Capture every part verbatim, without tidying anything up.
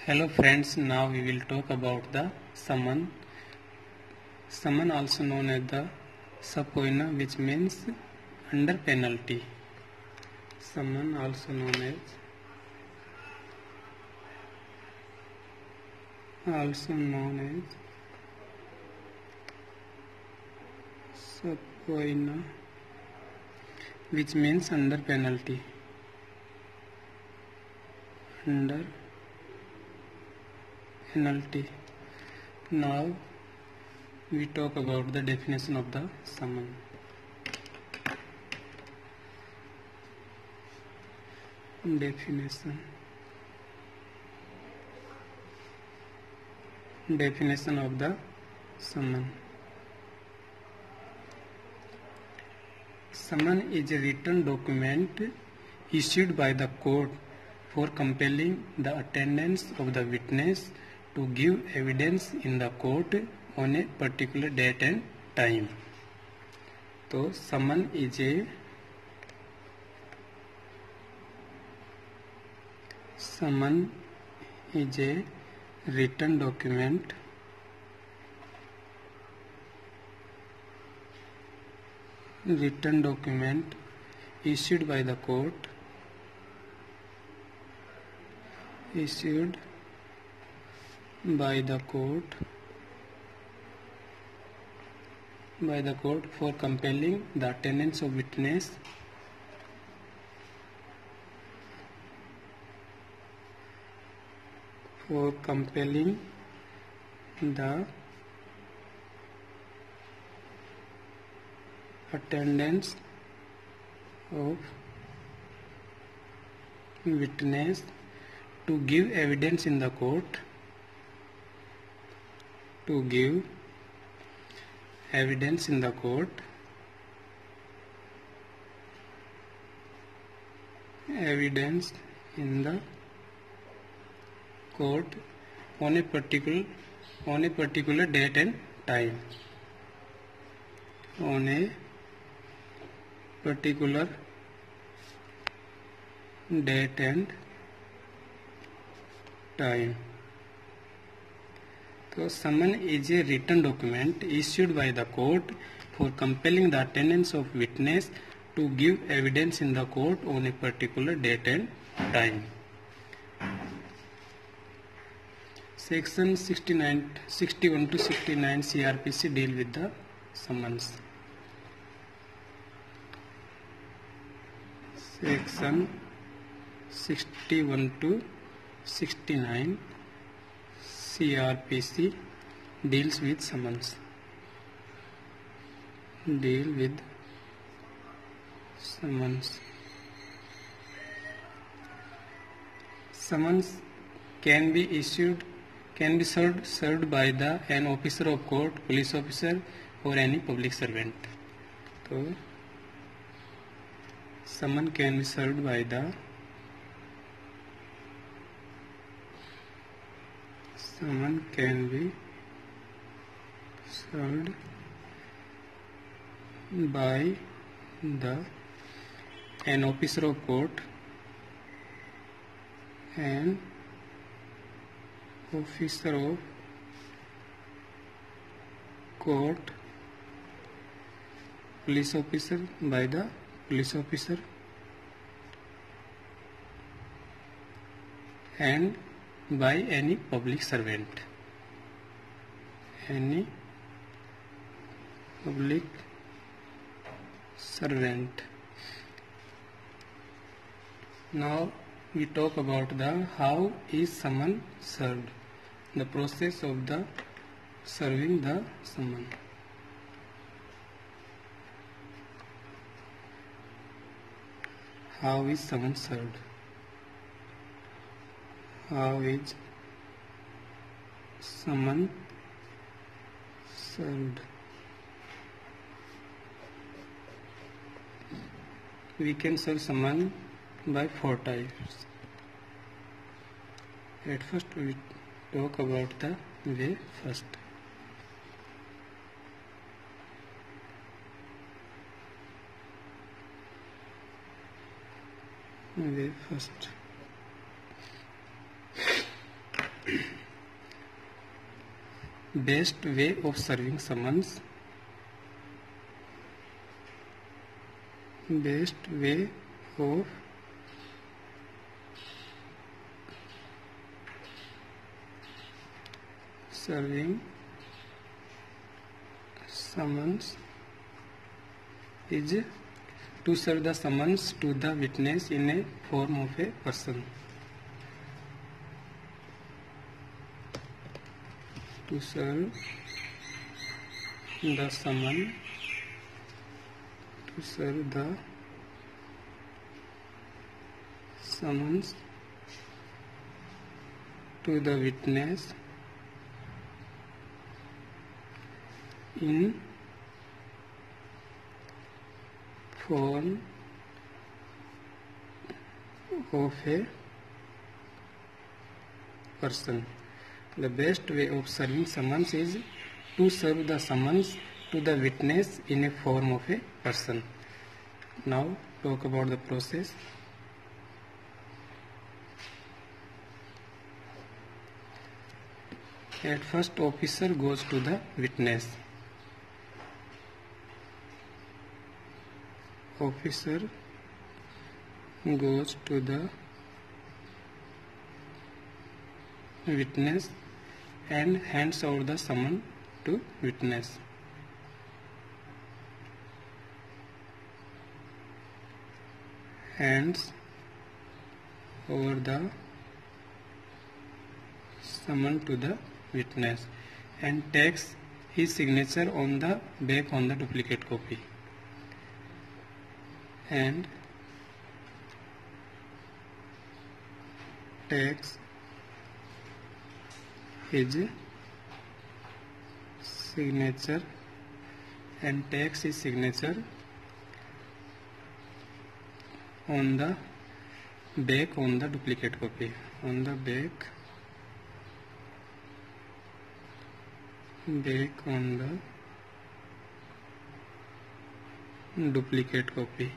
Hello friends, now we will talk about the summon. Summon also known as the subpoena, which means under penalty. Summon also known as also known as subpoena, which means under penalty. Under penalty. Now we talk about the definition of the summon. Definition. Definition of the summon. Summon is a written document issued by the court for compelling the attendance of the witness to give evidence in the court on a particular date and time. तो summon is a summon is a written document written document issued by the court issued by the court by the court for compelling the attendance of witness for compelling the attendance of witness to give evidence in the court to give evidence in the court evidence in the court on a particular on a particular date and time on a particular date and time. So summon is a written document issued by the court for compelling the attendance of witness to give evidence in the court on a particular date and time. Section sixty-nine, sixty-one to sixty-nine C R P C deal with the summons. Section sixty-one to sixty-nine C R P C deals with summons. Deal with summons. Summons can be issued, can be served, served by the an officer of court, police officer, or any public servant. So, summon can be served by the Summon can be served by the an officer of court, an officer of court, police officer by the police officer, and by any public servant. Any public servant. Now we talk about the how is summon served. The process of the serving the summon. How is summon served? How is summon served? We can serve summon by four types. At first we talk about the way first. Way first. best way of serving summons. Best way of serving summons is to serve the summons to the witness in a form of a person. To serve the summon to serve the summons to the witness in form of a person. The best way of serving summons is to serve the summons to the witness in a form of a person. Now talk about the process. At first, officer goes to the witness. Officer goes to the witness and hands over the summon to witness. Hands over the summon to the witness and takes his signature on the back on the duplicate copy. And takes his signature and takes his signature on the back on the duplicate copy. On the back back on the duplicate copy.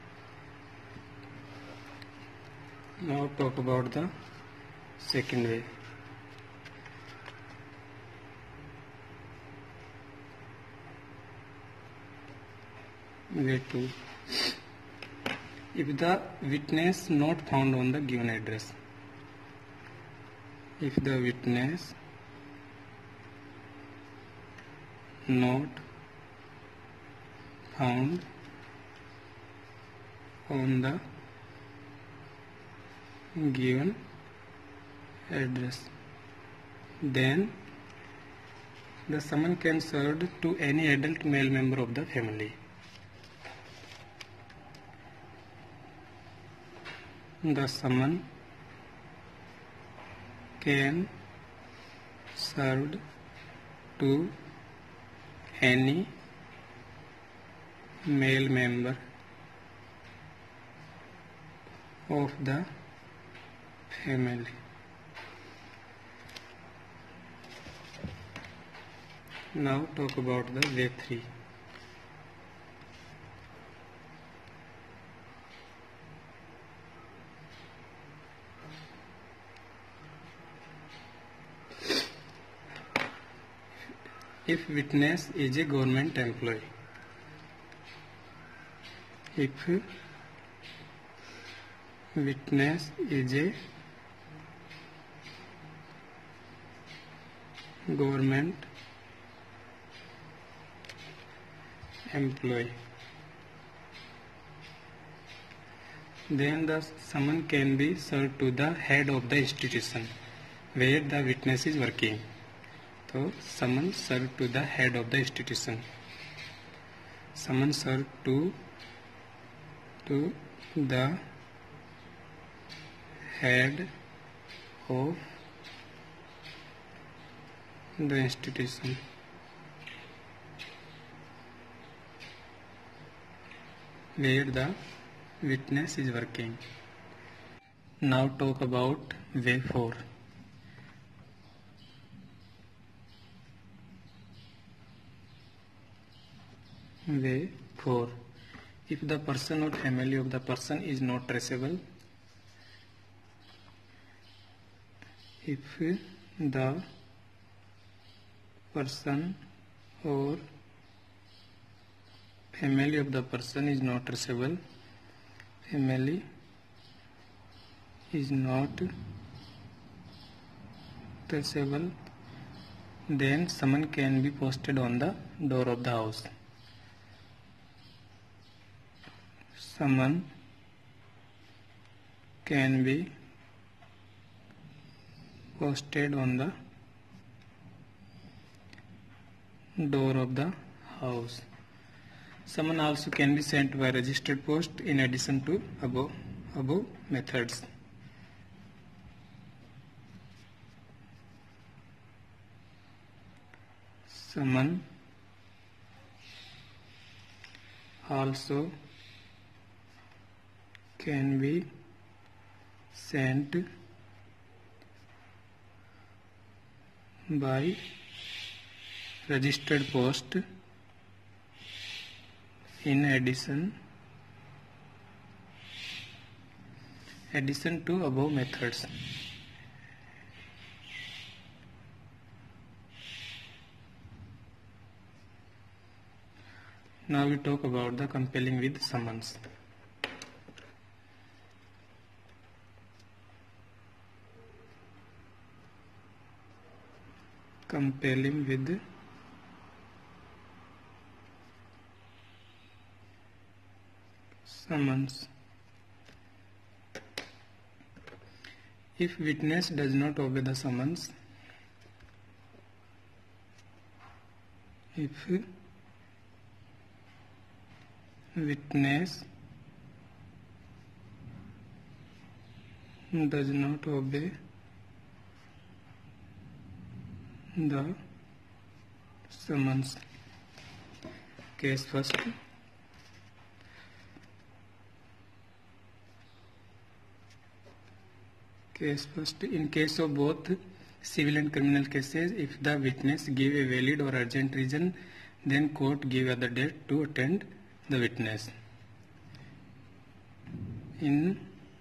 Now talk about the second way. Way two. If the witness not found on the given address. If the witness not found on the given address, then the summon can served to any adult male member of the family. The summon can served to any male member of the family. Now talk about the way three. If witness is a government employee. If witness is a government employee, then the summon can be served to the head of the institution where the witness is working. So summon served to the head of the institution. Summon served to to the head of the institution where the witness is working. Now talk about way four. Way four. If the person or family of the person is not traceable, if the person or family of the person is not traceable. Family is not traceable. Then summon can be posted on the door of the house. Summon can be posted on the door of the house. Summon also can be sent by registered post in addition to above above methods. Summon also can be sent by registered post in addition addition to above methods. Now we talk about the compelling with summons. Compelling with summons. If witness does not obey the summons, if witness does not obey the summons. Case first. Case first. In case of both civil and criminal cases, if the witness give a valid or urgent reason, then court give other date to attend the witness. In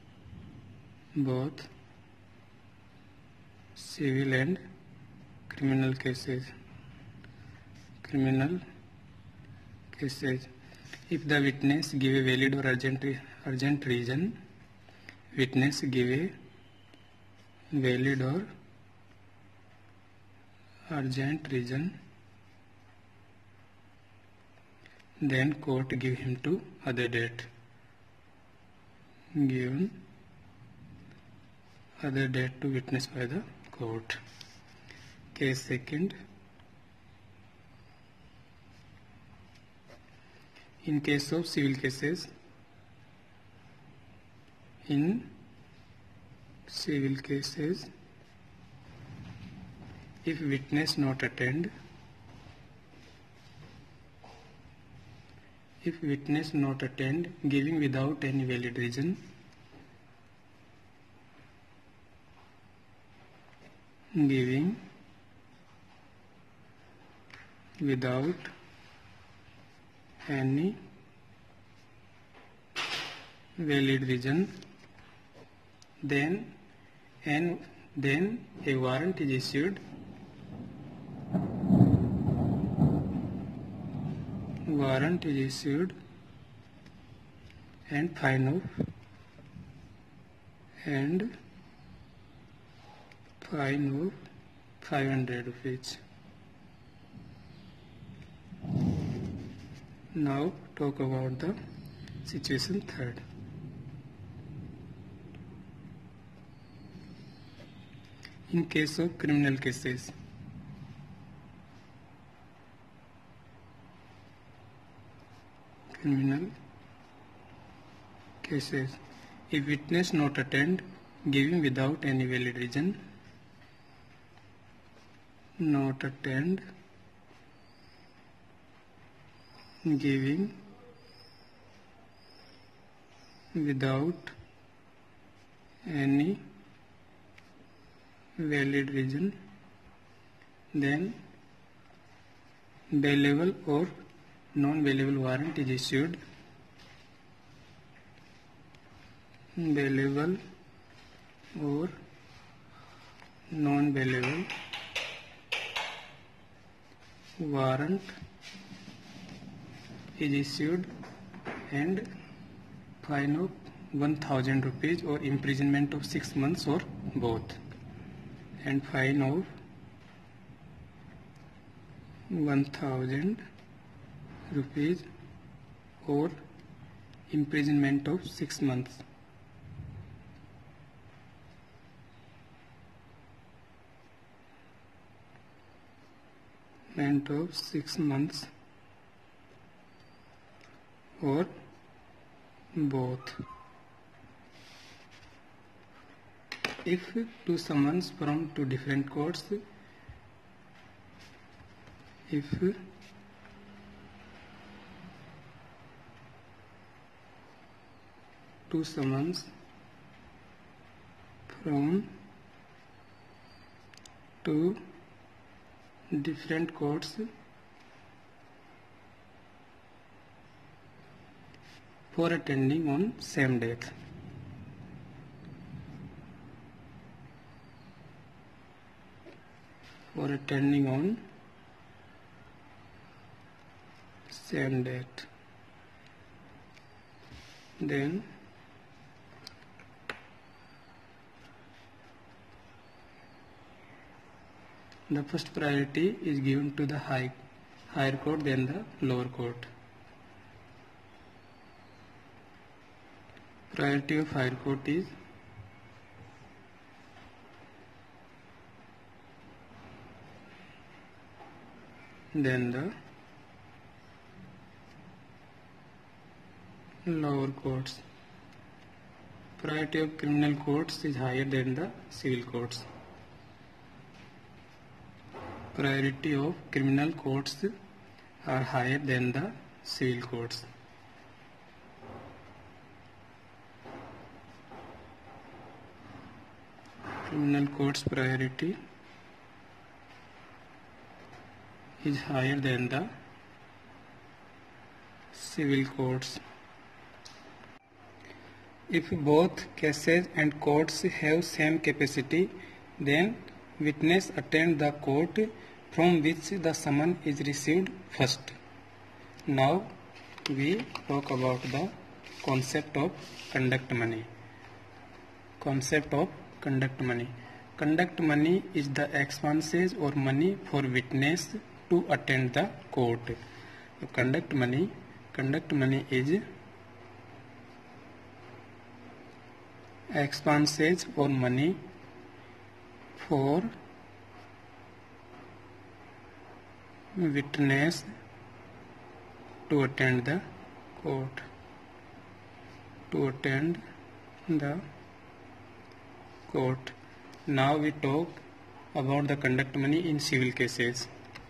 both civil and criminal cases, criminal cases, if the witness give a valid or urgent urgent reason, witness give a valid or urgent reason, then court give him to other date. Given other date to witness by the court. Case second. In case of civil cases, in civil cases, if witness not attend, if witness not attend, giving without any valid reason, giving without any valid reason, then and then a warrant is issued. Warrant is issued and fine of and fine of five hundred rupees. Now talk about the situation third. In case of criminal cases, criminal cases, if witness not attend, giving without any valid reason, not attend, giving without any valid reason, then bailable or non-bailable warrant is issued. Bailable or non-bailable warrant is issued and fine of one thousand rupees or imprisonment of six months or both, and fine of one thousand rupees or imprisonment of six months. Imprisonment of six months or both. If two summons from two different courts, if two summons from two different courts for attending on same date, for attending on same date, then the first priority is given to the high, higher court than the lower court. Priority of higher court is then the lower courts. Priority of criminal courts is higher than the civil courts. Priority of criminal courts are higher than the civil courts. Criminal courts priority is higher than the civil courts. If both cases and courts have same capacity, then witness attend the court from which the summon is received first. Now we talk about the concept of conduct money. Concept of conduct money. Conduct money is the expenses or money for witness to attend the court. So conduct money, conduct money is expenses or money for witness to attend the court, to attend the court. Now we talk about the conduct money in civil cases.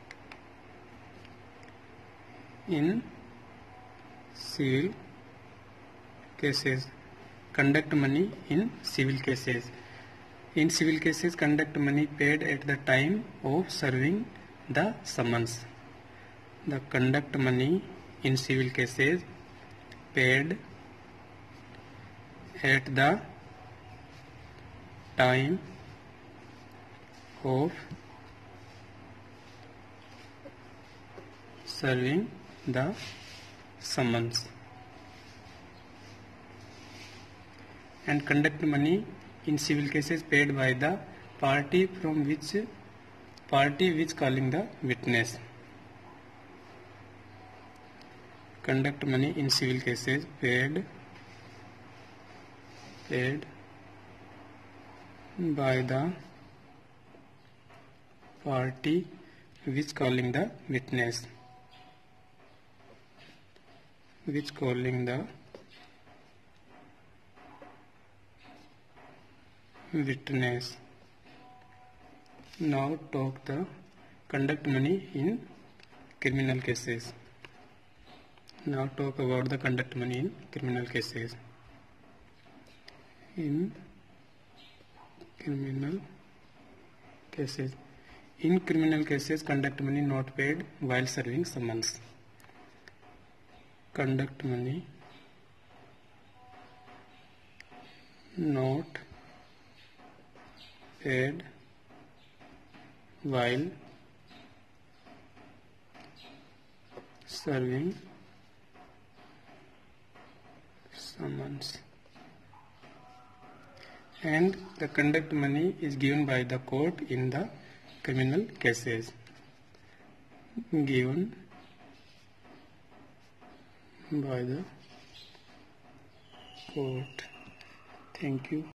In civil cases, conduct money in civil cases. In civil cases, conduct money paid at the time of serving the summons. The conduct money in civil cases paid at the time of serving the summons. And conduct money in civil cases paid by the party from which party which calling the witness. Conduct money in civil cases paid paid by the party which calling the witness, which calling the witness. Now talk the conduct money in criminal cases. Now talk about the conduct money in criminal cases. In criminal cases. In criminal cases, conduct money not paid while serving summons. Conduct money not paid while serving summons, and the conduct money is given by the court in the criminal cases. Given by the court. Thank you.